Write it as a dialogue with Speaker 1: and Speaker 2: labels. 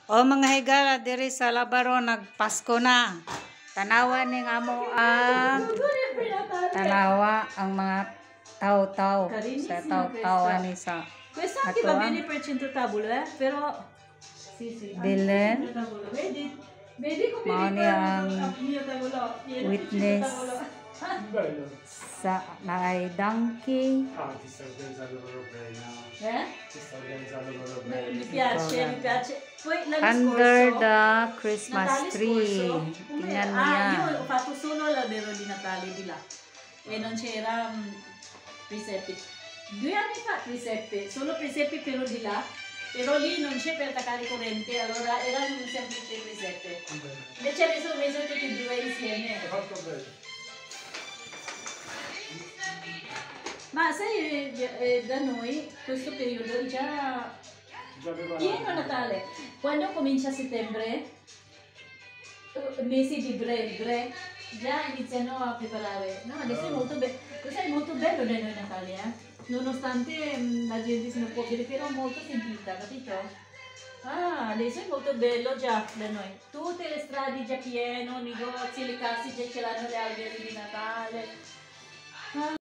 Speaker 1: O mga higala diri sa Labaro nagpasko na. Tanawa ni nga mo ang tanawa ang mga tao-tao sa tao-tao ani sa
Speaker 2: Questa anche va bene per 100 tavole, però sì,
Speaker 1: Bilen.
Speaker 2: Vedi come
Speaker 1: Mao ni ang
Speaker 2: il mio tavolo,
Speaker 1: witness
Speaker 3: Bello.
Speaker 1: sa naay donkey.
Speaker 3: Ah, ti sta organizzando proprio bene. No? Ti sta organizzando proprio
Speaker 2: Mi
Speaker 3: bene.
Speaker 2: piace. Poi l'anno
Speaker 1: Under
Speaker 2: scorso,
Speaker 1: the Christmas
Speaker 2: Natale
Speaker 1: tree.
Speaker 2: scorso,
Speaker 1: Tingnan mo yan.
Speaker 2: io ho fatto solo l'albero di Natale di là e non c'era presepe. 2 anni fa presepe, solo presepe però di là, però lì non c'è per attaccare corrente, allora era un semplice presepe. Invece adesso ho messo tutti e due insieme.
Speaker 3: Hai fatto bene.
Speaker 2: Ma sai, da noi questo periodo è già
Speaker 3: Già preparato.
Speaker 2: pieno Natale. Quando comincia settembre, mesi di bre, già iniziano a preparare. No, adesso è molto bello. Questo è molto bello da noi Natale, eh? Nonostante la gente se ne può dire, però molto sentita, capito? Ah, adesso è molto bello già da noi. Tutte le strade già pieno, negozi, le casse già ce l'hanno le alberi di Natale.